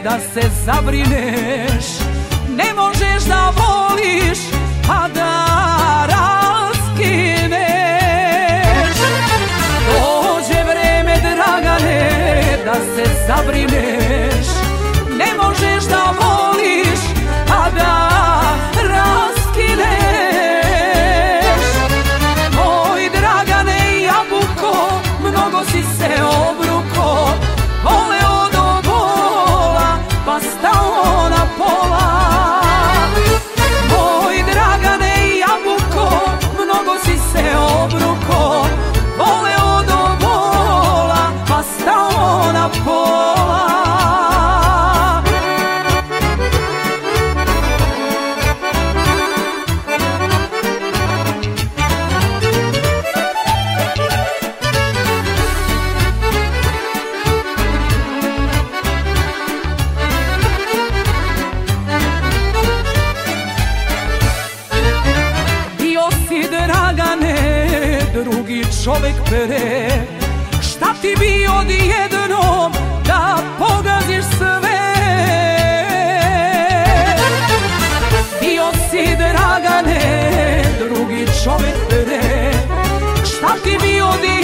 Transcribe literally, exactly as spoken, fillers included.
da se zabrineš. Ne možeš da voliš, a da raskineš. Dođe vreme, Dragane, da se zabrineš. Ne možeš da voliš, a da raskineš. Moj Dragane jabuko, mnogo si se obruko, voleo do bola, pa stao na pola. Moj Dragane jabuko, mnogo si se obruko, voleo do bola, pa stao na pola. Dragane, drugi čovek pere, šta ti bi odjednom da pogaziš sve? Bio si, Dragane, drugi čovek pere, šta ti bi odjednom